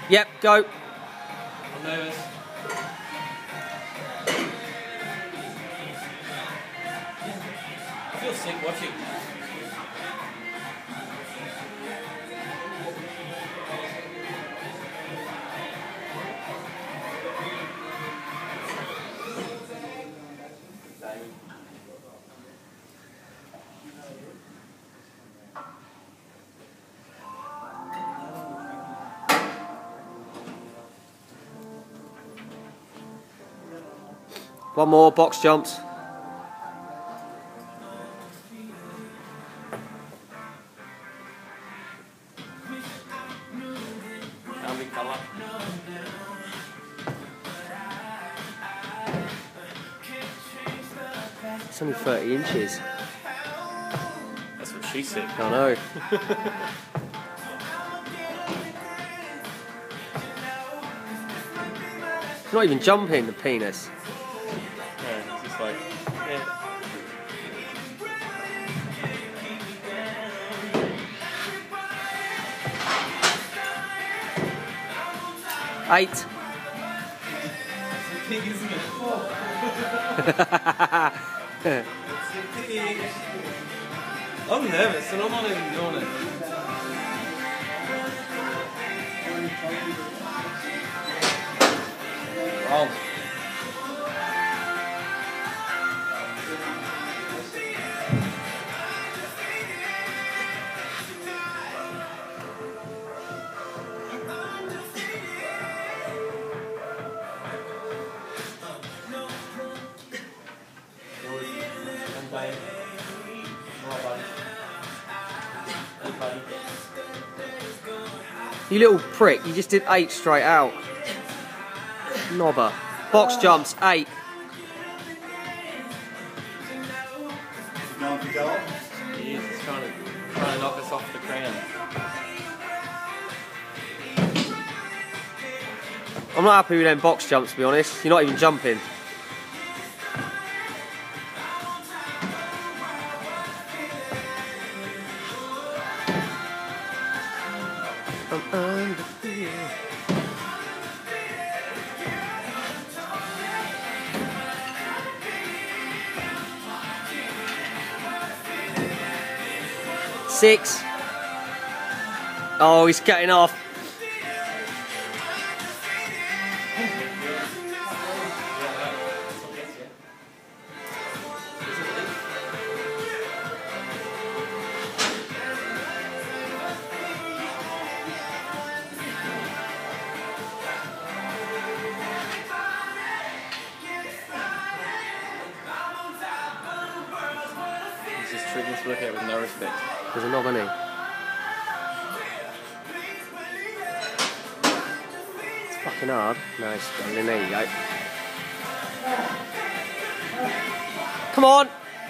Yep, go. I'm nervous. I feel sick watching. One more, box jumps. How big colour? It's only 30 inches. That's what she said. I know. It's not even jumping, the penis. Yeah, it's just like, yeah. Eight. It's a pig, isn't it? It's a pig. I'm nervous and I'm not even doing it. Roll. You little prick, you just did 8 straight out. Knobber. Box jumps, 8. He is, he's trying to knock us off the crown. I'm not happy with them box jumps, to be honest. You're not even jumping. I'm undefeated. Six. Oh, he's cutting off. He's just treating this workout with no respect. There's a knob, isn't he? It's fucking hard. No, it's going. There you go. Come on!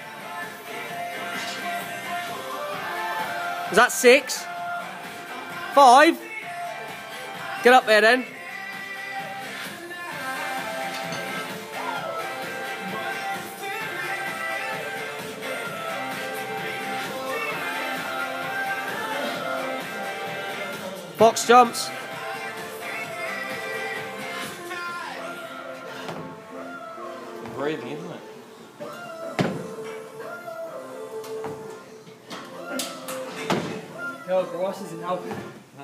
Was that 6? 5? Get up there then. Box jumps. Breathing, isn't it? No, Ross isn't helping.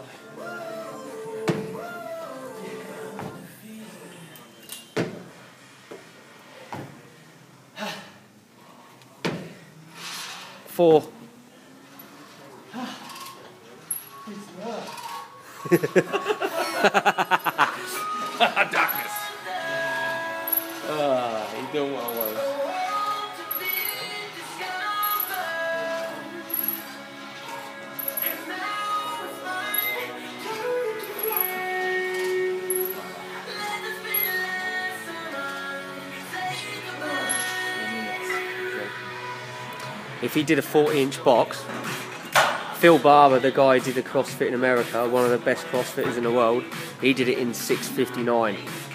Four. Darkness. He's doing what I was. If he did a 40-inch box, Phil Barber, the guy who did the CrossFit in America, one of the best CrossFitters in the world, he did it in 6:59.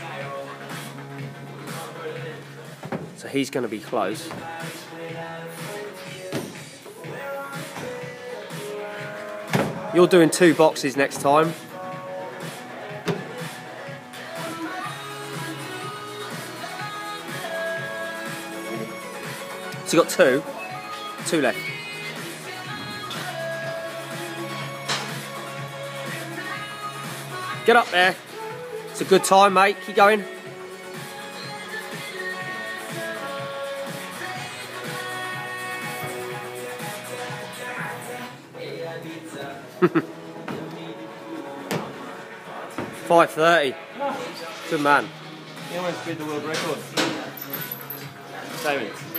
So he's going to be close. You're doing 2 boxes next time. So you got two. Two left. Get up there. It's a good time, mate. Keep going. $5.30. Good man. He almost beat the world record. Savings.